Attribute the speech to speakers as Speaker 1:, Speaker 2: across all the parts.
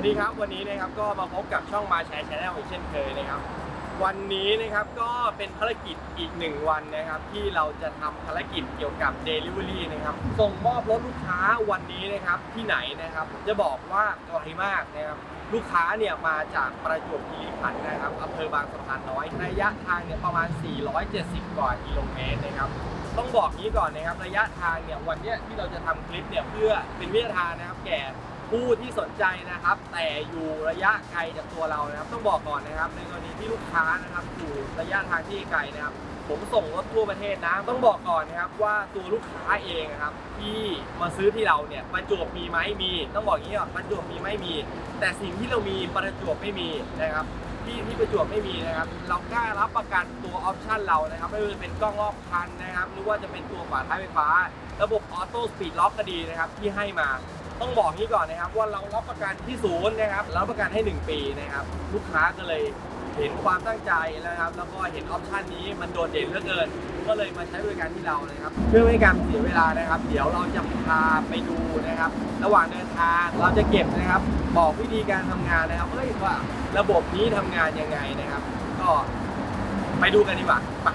Speaker 1: สดีครับวันนี้นะครับก็มาพบกับช่องมาแชร์แชนแนลอีกเช่นเคยนะครับวันนี้นะครับก็เป็นภารกิจอีก1วันนะครับที่เราจะทำภารกิจเกี่ยวกับ Delivery นะครับส่งมอบรถลูกค้าวันนี้นะครับที่ไหนนะครับผมจะบอกว่าไกลมากนะครับลูกค้าเนี่ยมาจากประจวบคีรีขันธ์นะครับอำเภอบางสะพานน้อยระยะทางเนี่ยประมาณ470กว่ากิโลเมตรนะครับต้องบอกนี้ก่อนนะครับระยะทางเนี่ยวันนี้ที่เราจะทำคลิปเนี่ยเพื่อเป็นวิทยาทานนะครับแก่ผู้ที่สนใจนะครับแต่อยู่ระยะไกลจากตัวเรานะครับต้องบอกก่อนนะครับในกรณีที่ลูกค้านะครับอยู่ระยะทางที่ไกลนะครับผมส่งรถทั่วประเทศนะต้องบอกก่อนนะครับว่าตัวลูกค้าเองนะครับที่มาซื้อที่เราเนี่ยประจวบมีไหมมีต้องบอกอย่างนี้ก่อนประจวบมีไม่มีแต่สิ่งที่เรามีประจวบไม่มีนะครับที่ประจวบไม่มีนะครับเรากล้ารับประกันตัวออปชั่นเรานะครับไม่ว่าจะเป็นกล้องรอบคันนะครับหรือว่าจะเป็นตัวฝาท้ายไฟฟ้าระบบออโต้สปีดล็อกก็ดีนะครับที่ให้มาต้องบอกนี้ก่อนนะครับว่าเรารับประกันที่ศูนย์นะครับรับประกันให้1 ปีนะครับลูกค้าก็เลยเห็นความตั้งใจนะครับแล้วก็เห็นออปชันนี้มันโดดเด่นเหลือเกินก็เลยมาใช้บริการที่เรานะครับเพื่อไม่ให้การเสียเวลานะครับเดี๋ยวเราจะพาไปดูนะครับระหว่างเดินทางเราจะเก็บนะครับบอกวิธีการทำงานนะครับว่าระบบนี้ทำงานยังไงนะครับก็ไปดูกันดีกว่าไป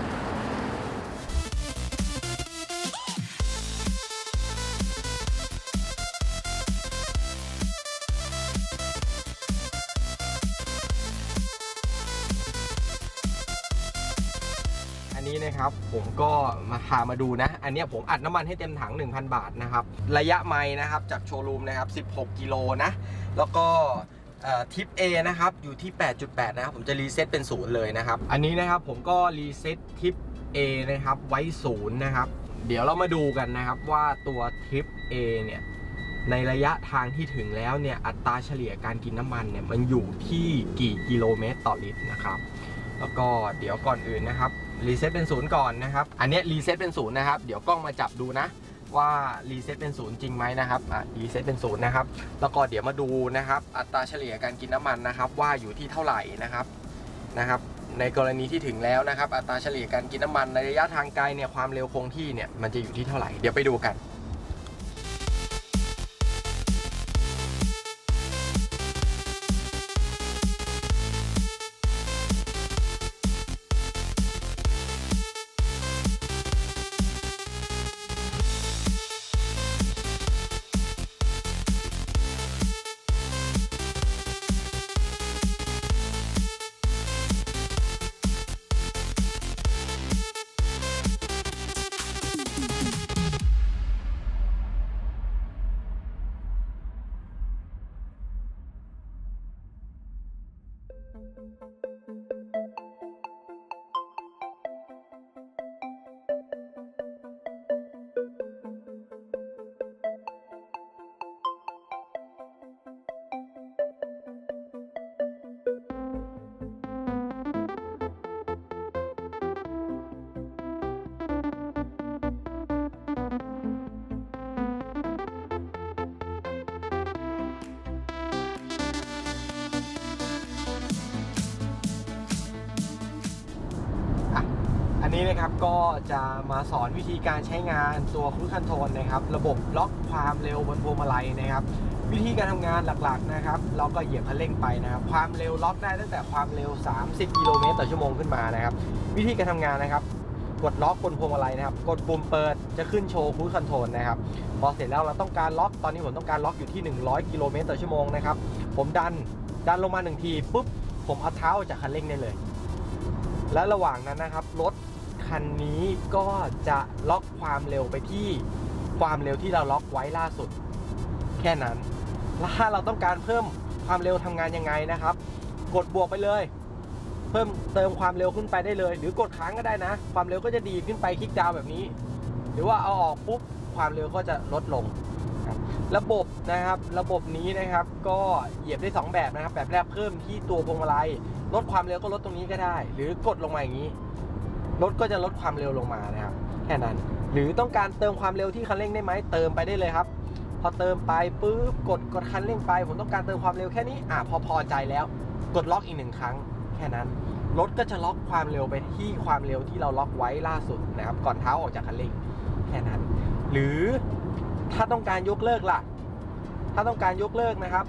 Speaker 1: อันนี้นะครับผมก็มาดูนะอันนี้ผมอัดน้ำมันให้เต็มถัง 1,000 บาทนะครับระยะไมล์นะครับจากโชว์รูมนะครับ16 กิโลนะแล้วก็ทิป A นะครับอยู่ที่ 8.8 นะครับผมจะรีเซ็ตเป็น0เลยนะครับอันนี้นะครับผมก็รีเซ็ตทิป A นะครับไว้0นะครับเดี๋ยวเรามาดูกันนะครับว่าตัวทิป A เนี่ยในระยะทางที่ถึงแล้วเนี่ยอัตราเฉลี่ยการกินน้ำมันเนี่ยมันอยู่ที่กี่กิโลเมตรต่อลิตรนะครับแล้วก็เดี๋ยวก่อนอื่นนะครับรีเซ็ตเป็น0ก่อนนะครับอันนี้รีเซ็ตเป็น0นะครับเดี๋ยวกล้องมาจับดูนะว่ารีเซ็ตเป็น0จริงไหมนะครับรีเซ็ตเป็น0นะครับแล้วก็เดี๋ยวมาดูนะครับอัตราเฉลี่ยการกินน้ำมันนะครับว่าอยู่ที่เท่าไหร่นะครับในกรณีที่ถึงแล้วนะครับอัตราเฉลี่ยการกินน้ำมันในระยะทางไกลเนี่ยความเร็วคงที่เนี่ยมันจะอยู่ที่เท่าไหร่เดี๋ยวไปดูกันอันนี้นะครับก็จะมาสอนวิธีการใช้งานตัวครูซคอนโทรลนะครับระบบล็อกความเร็วบนพวงมาลัยนะครับวิธีการทำงานหลักๆนะครับเราก็เหยียบคันเร่งไปนะครับความเร็วล็อกได้ตั้งแต่ความเร็ว30 กิโลเมตรต่อชั่วโมงขึ้นมานะครับวิธีการทำงานนะครับกดล็อกบนพวงมาลัยนะครับกดปุ่มเปิดจะขึ้นโชว์ครูซคอนโทรลนะครับพอเสร็จแล้วเราต้องการล็อกตอนนี้ผมต้องการล็อกอยู่ที่100 กิโลเมตรต่อชั่วโมงนะครับผมดันลงมา1 ทีปุ๊บผมเอาเท้าจากคันเร่งได้เลยและระหว่างนั้นนะครับรถคันนี้ก็จะล็อกความเร็วไปที่ความเร็วที่เราล็อกไว้ล่าสุดแค่นั้นแล้วถ้าเราต้องการเพิ่มความเร็วทำงานยังไงนะครับกดบวกไปเลยเพิ่มเติมความเร็วขึ้นไปได้เลยหรือกดค้างก็ได้นะความเร็วก็จะดีขึ้นไปคลิกดาวแบบนี้หรือว่าเอาออกปุ๊บความเร็วก็จะลดลงระบบนะครับระบบนี้นะครับก็เหยียบได้2แบบนะครับแบบแรกเพิ่มที่ตัวพวงมาลัยลดความเร็วก็ลดตรงนี้ก็ได้หรือกดลงมาอย่างนี้รถก็จะลดความเร็วลงมานะครับแค่นั้นหรือต้องการเติมความเร็วที่คันเร่งได้ไหมเติมไปได้เลยครับพอเติมไปปุ๊บกดคันเร่งไปผมต้องการเติมความเร็วแค่นี้พอใจแล้วกดล็อกอีก1 ครั้งแค่นั้นรถก็จะล็อกความเร็วไปที่ความเร็วที่เราล็อกไว้ล่าสุดนะครับก่อนเท้าออกจากคันเร่งแค่นั้นหรือถ้าต้องการยกเลิกล่ะถ้าต้องการยกเลิกนะครับ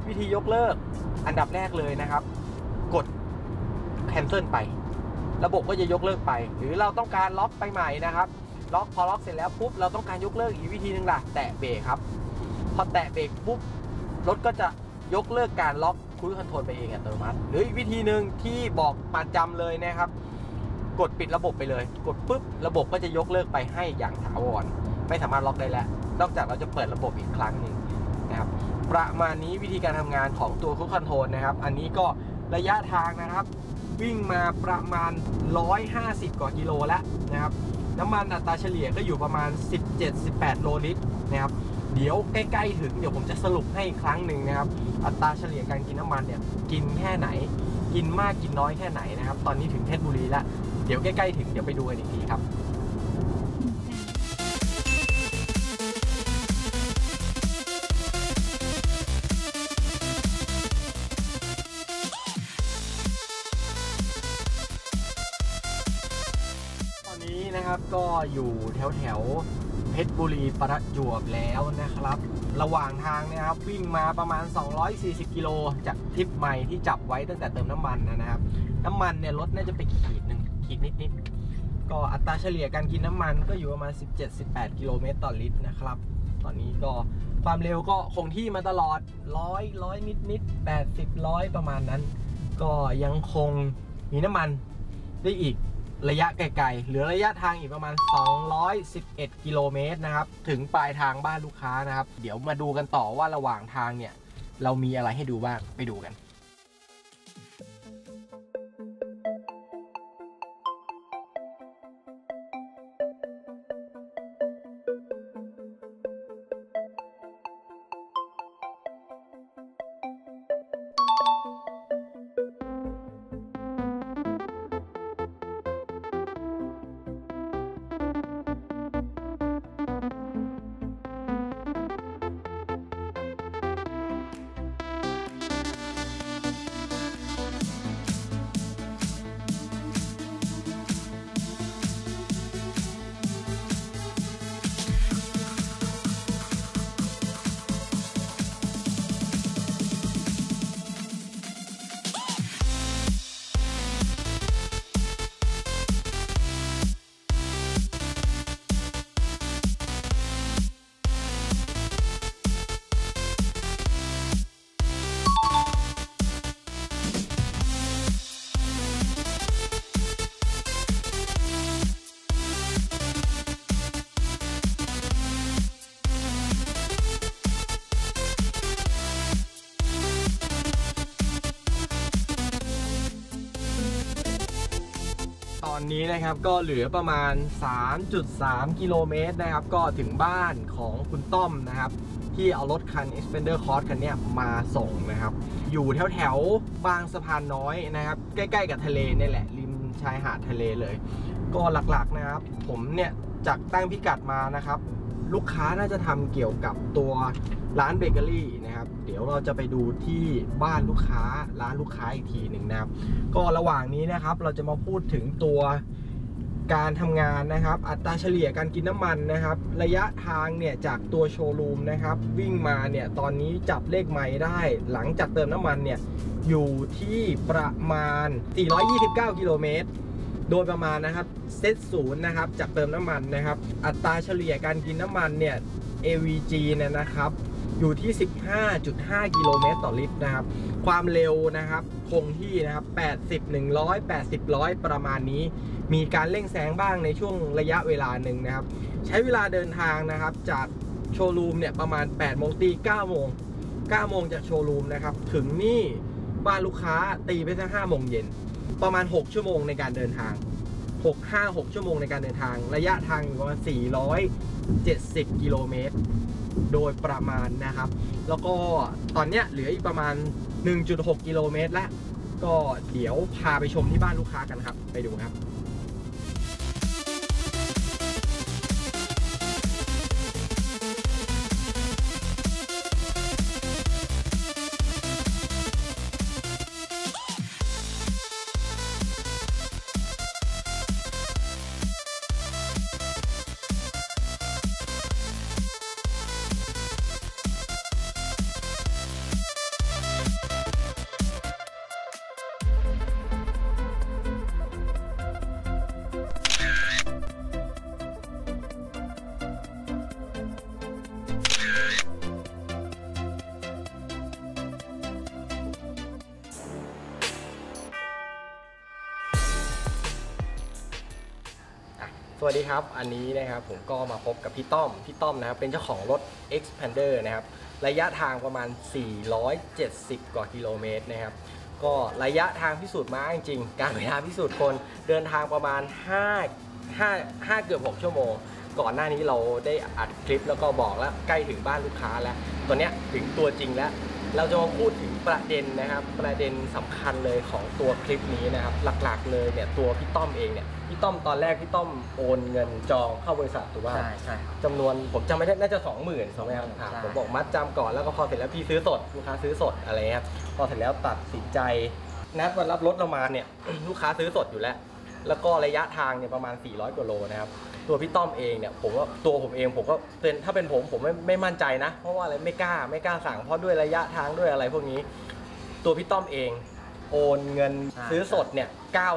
Speaker 1: วิธียกเลิกอันดับแรกเลยนะครับกด cancel ไประบบก็จะยกเลิกไปหรือเราต้องการล็อกไปใหม่นะครับพอล็อกเสร็จแล้วปุ๊บเราต้องการยกเลิกอีกวิธีนึงล่ะแตะเบรกครับพอแตะเบรกปุ๊บรถก็จะยกเลิกการล็อกครูซคอนโทรลไปเองอัตโนมัติหรืออีกวิธีหนึ่งที่บอกประจำเลยนะครับกดปิดระบบไปเลยกดปุ๊บระบบก็จะยกเลิกไปให้อย่างถาวรไม่สามารถล็อกได้แล้วนอกจากเราจะเปิดระบบอีกครั้งหนึ่งนะครับประมาณนี้วิธีการทำงานของตัวครูซคอนโทรลนะครับอันนี้ก็ระยะทางนะครับวิ่งมาประมาณ150กว่ากิโลแล้วนะครับน้ำมันอัตราเฉลี่ยก็อยู่ประมาณ 17-18 โลลิตรนะครับเดี๋ยวใกล้ๆถึงเดี๋ยวผมจะสรุปให้อีกครั้งหนึ่งนะครับอัตราเฉลี่ยการกินน้ำมันเนี่ยกินแค่ไหนกินมากกินน้อยแค่ไหนนะครับตอนนี้ถึงเพชรบุรีแล้วเดี๋ยวใกล้ๆถึงเดี๋ยวไปดูกันอีกทีครับนะครับก็อยู่แถวเพชรบุรีประจวบแล้วนะครับระหว่างทางนะครับวิ่งมาประมาณ240กิโลจากทริปใหม่ที่จับไว้ตั้งแต่เติมน้ำมันนะครับน้ำมันเนี่ยรถน่าจะไปขีดนิดก็อัตราเฉลี่ยการกินน้ำมันก็อยู่ประมาณ 17-18 กิโลเมตรต่อลิตรนะครับตอนนี้ก็ความเร็วก็คงที่มาตลอด100นิด80-100ประมาณนั้นก็ยังคงมีน้ำมันได้อีกระยะไกลๆเหลือระยะทางอีกประมาณ211กิโลเมตรนะครับถึงปลายทางบ้านลูกค้านะครับเดี๋ยวมาดูกันต่อว่าระหว่างทางเนี่ยเรามีอะไรให้ดูบ้างไปดูกันตอนนี้นะครับก็เหลือประมาณ 3.3 กิโลเมตรนะครับก็ถึงบ้านของคุณต้อมนะครับที่เอารถคัน Xpander Cross คันนี้มาส่งนะครับอยู่แถวบางสะพานน้อยนะครับใกล้ๆกับทะเลนี่แหละริมชายหาดทะเลเลยก็หลักๆนะครับผมเนี่ยจากตั้งพิกัดมานะครับลูกค้าน่าจะทำเกี่ยวกับตัวร้านเบเกอรี่นะครับเดี๋ยวเราจะไปดูที่บ้านลูกค้าร้านลูกค้าอีกทีหนึ่งนะครับก็ระหว่างนี้นะครับเราจะมาพูดถึงตัวการทำงานนะครับอัตราเฉลี่ยการกินน้ำมันนะครับระยะทางเนี่ยจากตัวโชว์รูมนะครับวิ่งมาเนี่ยตอนนี้จับเลขไมล์ได้หลังจากเติมน้ำมันเนี่ยอยู่ที่ประมาณ429กิโลเมตรโดยประมาณนะครับเซตศูนย์นะครับจากเติมน้ำมันนะครับอัตราเฉลี่ยการกินน้ำมันเนี่ย AVG เนี่ยนะครับอยู่ที่ 15.5 กิโลเมตรต่อลิตรนะครับความเร็วนะครับคงที่นะครับ80 100 80 100ประมาณนี้มีการเร่งแซงบ้างในช่วงระยะเวลาหนึ่งนะครับใช้เวลาเดินทางนะครับจากโชว์รูมเนี่ยประมาณ8โมงตี9โมงจากโชว์รูมนะครับถึงนี่บ้านลูกค้าตีไปสัก5โมงเย็นประมาณ6ชั่วโมงในการเดินทาง6 ชั่วโมงในการเดินทางระยะทางอยู่ประมาณ470กิโลเมตรโดยประมาณนะครับแล้วก็ตอนนี้เหลืออีกประมาณ 1.6 กิโลเมตรแล้วก็เดี๋ยวพาไปชมที่บ้านลูกค้ากันครับไปดูครับสวัสดีครับอันนี้นะครับผมก็มาพบกับพี่ต้อมนะครับเป็นเจ้าของรถ Xpander นะครับระยะทางประมาณ470 กว่ากิโลเมตรนะครับก็ระยะทางพิสูจน์ม้าจริงๆการเวลาพิสูจน์คนเดินทางประมาณ5เกือบ6ชั่วโมงก่อนหน้านี้เราได้อัดคลิปแล้วก็บอกแล้วใกล้ถึงบ้านลูกค้าแล้วตอนนี้ถึงตัวจริงแล้วเราจะมาพูดถึงประเด็นนะครับประเด็นสำคัญเลยของตัวคลิปนี้นะครับหลักๆเลยเนี่ยตัวพี่ต้อมเองเนี่ยพี่ต้อมตอนแรกพี่ต้อมโอนเงินจองเข้าบริษัทถูกป่ะ
Speaker 2: ใช่
Speaker 1: จำนวนผมจำไม่ได้น่าจะ 20,000 ใช่ไหมครับผมบอกมัดจำก่อนแล้วก็พอเสร็จแล้วพี่ซื้อสดลูกค้าซื้อสดอะไรครับพอเสร็จแล้วตัดสินใจนัดวันรับรถเรามาเนี่ย ลูกค้าซื้อสดอยู่แล้วก็ระยะทางเนี่ยประมาณ400 กว่าโลนะครับตัวพี่ต้อมเองเนี่ยผมว่าตัวผมเองผมก็เป็นถ้าเป็นผมไม่มั่นใจนะเพราะว่าอะไรไม่กล้าสั่งเพราะด้วยระยะทางด้วยอะไรพวกนี้ตัวพี่ต้อมเองโอนเงินซื้อสดเนี่ย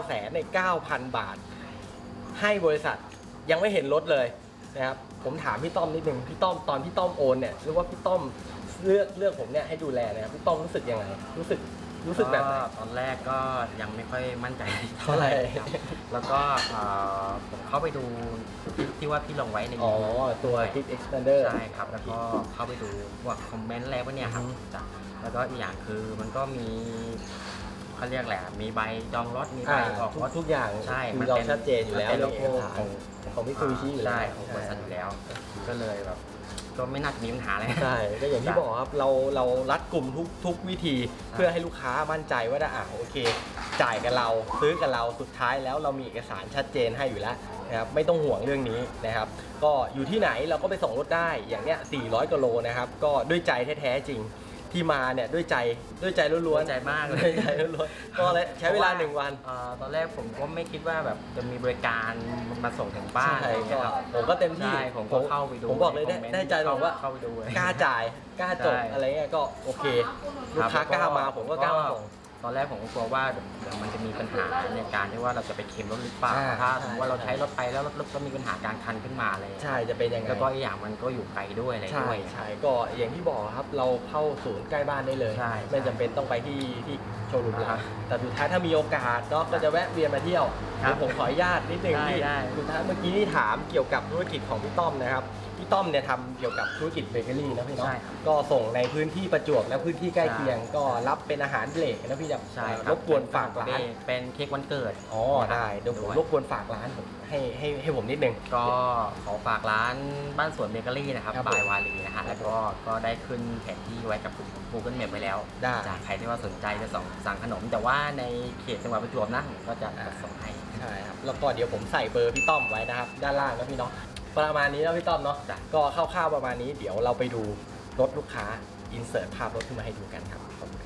Speaker 1: 900,000 บาทให้บริษัทยังไม่เห็นรถเลยนะครับผมถามพี่ต้อมนิดนึงพี่ต้อมตอนพี่ต้อมโอนเนี่ยหรือว่าพี่ต้อมเลือกผมเนี่ยให้ดูแลนะครับพี่ต้อมรู้สึกยังไงรู้สึกแบบไหน
Speaker 2: ตอนแรกก็ยังไม่ค่อยมั่นใจเท่าไหร่แล้วก็ผมเข้าไปดูที่ว่าพี่ลงไว้ใน
Speaker 1: ตัว Kit Expander
Speaker 2: ใช่ครับแล้วก็เข้าไปดูว่าคอมเมนต์อะไรพวกเนี้ยครับแล้วก็อีกอย่างคือมันก็มีเขาเรียกแหละมีใบจองรถมีใบออกรถ
Speaker 1: ทุกอย่าง
Speaker 2: ใช่
Speaker 1: มันเราชัดเจนอยู่แล้ว
Speaker 2: เป็นโลโก้
Speaker 1: ของมิตซูบิชิอยู่แล้ว
Speaker 2: ของบริษัทอยู่แล้วก็เลยแบบก็ไม่น่าจะมีปัญหาเลย
Speaker 1: ใช่ก็อย่างที่บอกครับเรารัดกลุ่มทุกวิธีเพื่อให้ลูกค้ามั่นใจว่าได้โอเคจ่ายกับเราซื้อกับเราสุดท้ายแล้วเรามีเอกสารชัดเจนให้อยู่แล้วนะครับไม่ต้องห่วงเรื่องนี้นะครับก็อยู่ที่ไหนเราก็ไปส่งรถได้อย่างเนี้ย400 กิโลนะครับก็ด้วยใจแท้ๆจริงที่มาเนี่ยด้วยใจล้วน
Speaker 2: ๆใจมากเลย
Speaker 1: ใจล้วนๆก็เลยใช้เวลา1 วัน
Speaker 2: ตอนแรกผมก็ไม่คิดว่าแบบจะมีบริการมาส่งถึงบ้าน
Speaker 1: ผมก็เต็มที่
Speaker 2: ผมก็เข้าไปดู
Speaker 1: ผมบอกเลยได้ใจผมว่า
Speaker 2: เข้าไปดู
Speaker 1: กล้าจ่ายกล้าจบอะไรเงี้ยก็โอเคลูกค้ากล้ามาผมก็กล้าส่ง
Speaker 2: ตอนแรกผมก็กลัวว่าเดี๋ยวมันจะมีปัญหาในการที่ว่าเราจะไปเคลมรถหรือเปล่าถ้าสมมติว่าเราใช้รถไปแล้วรถก็มีปัญหาการคันขึ้นมาเลย
Speaker 1: ใช่จะเป็นยังไง
Speaker 2: แล้วก็อีกอย่างมันก็อยู่ไกลด้วยอะไรด้วย
Speaker 1: ใช่ก็อย่างที่บอกครับเราเข้าศูนย์ใกล้บ้านได้เลยไม่จำเป็นต้องไปที่โชว์รูมแล้วแต่สุดท้ายถ้ามีโอกาสก็จะแวะเวียนมาเที่ยวเดี๋ยวผมขออนุญาตนิดนึงที่สุดท้ายเมื่อกี้ที่ถามเกี่ยวกับธุรกิจของพี่ต้อมนะครับพี่ต้อมเนี่ยทำเกี่ยวกับธุรกิจเบเกอรี่นะพี่เนาะก็ส่งในพื้นที่ประจวบและพื้นที่ใกล้เคียงก็รับเป็นอาหารเบรกนะพี่จะรบกวนฝากร้าน
Speaker 2: เป็นเค้กวันเกิด
Speaker 1: ได้เดี๋ยวผมรบกวนฝากร้านให้ผมนิดนึง
Speaker 2: ก็ขอฝากร้านบ้านสวนเบเกอรี่นะครับบายวารีนะฮะแล้วก็ได้ขึ้นแผนที่ไว้กับ Google Map ไว้แล้วจากใครที่ว่าสนใจจะสั่งขนมแต่ว่าในเขตจังหวัดประจวบนะผมก็จะส่งให้
Speaker 1: ใช่ครับแล้วก็เดี๋ยวผมใส่เบอร์พี่ต้อมไว้นะครับด้านล่างนะพี่เนาะประมาณนี้แล้วพี่ต้อมเนาะก็คร่าวๆประมาณนี้เดี๋ยวเราไปดูรถลูกค้าอินเสิร์ตภาพรถขึ้นมาให้ดูกันครับขอบคุณ